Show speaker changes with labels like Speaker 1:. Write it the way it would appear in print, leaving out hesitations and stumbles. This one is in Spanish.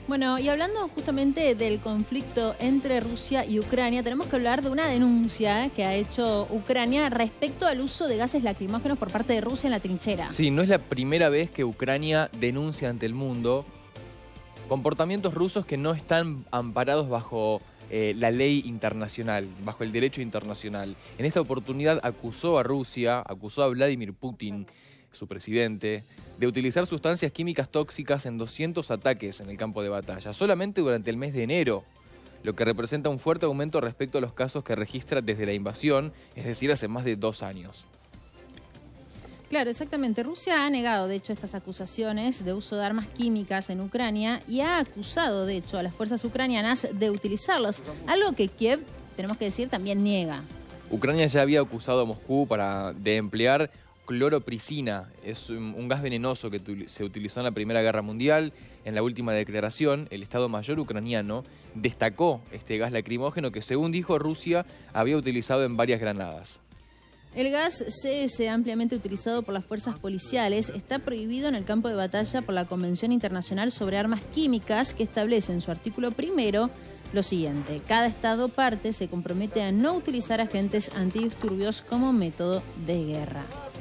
Speaker 1: Bueno, y hablando justamente del conflicto entre Rusia y Ucrania, tenemos que hablar de una denuncia que ha hecho Ucrania respecto al uso de gases lacrimógenos por parte de Rusia en la trinchera.
Speaker 2: Sí, no es la primera vez que Ucrania denuncia ante el mundo comportamientos rusos que no están amparados bajo la ley internacional, bajo el derecho internacional. En esta oportunidad acusó a Rusia, acusó a Vladimir Putin, su presidente, de utilizar sustancias químicas tóxicas en 200 ataques en el campo de batalla, solamente durante el mes de enero, lo que representa un fuerte aumento respecto a los casos que registra desde la invasión, es decir, hace más de 2 años.
Speaker 1: Claro, exactamente. Rusia ha negado, de hecho, estas acusaciones de uso de armas químicas en Ucrania y ha acusado, de hecho, a las fuerzas ucranianas de utilizarlos, algo que Kiev, tenemos que decir, también niega.
Speaker 2: Ucrania ya había acusado a Moscú de emplear cloropricina, es un gas venenoso que se utilizó en la Primera Guerra Mundial. En la última declaración, el Estado Mayor ucraniano destacó este gas lacrimógeno que, según dijo Rusia, había utilizado en varias granadas.
Speaker 1: El gas CS, ampliamente utilizado por las fuerzas policiales, está prohibido en el campo de batalla por la Convención Internacional sobre Armas Químicas, que establece en su artículo primero lo siguiente: cada Estado parte se compromete a no utilizar agentes antidisturbios como método de guerra.